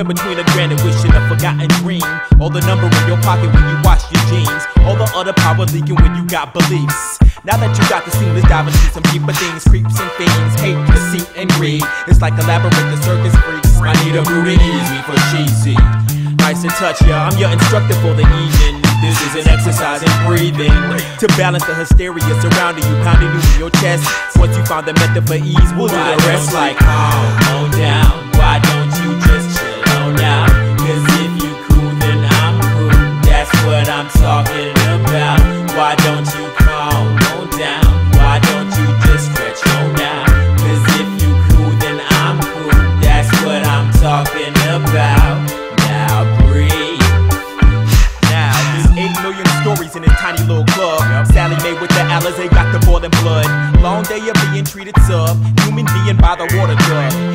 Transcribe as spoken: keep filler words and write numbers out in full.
Somewhere between a granite wish and a forgotten dream. All the number in your pocket when you wash your jeans. All the other power leaking when you got beliefs. Now that you got the seamless diving through some deeper things, creeps and fiends, hate, deceit, and greed. It's like a labyrinth of circus freaks. I need a brew to ease me for cheesy. Nice to touch ya, I'm your instructor for the evening. This is an exercise in breathing to balance the hysteria surrounding you, pounding you in your chest. Once you find the method for ease, we'll do the rest. Like calm on down. Why don't you just chill on out? Cause if you cool, then I'm cool. That's what I'm talking about. Why don't you calm on down? Why don't you just stretch on out? Cause if you cool, then I'm cool. That's what I'm talking about. Now breathe. Now there's eight million stories in this tiny little club. Yep. Sally Mae with the Alizé got the boiling blood. Long day of being treated sub, human being by the water jug.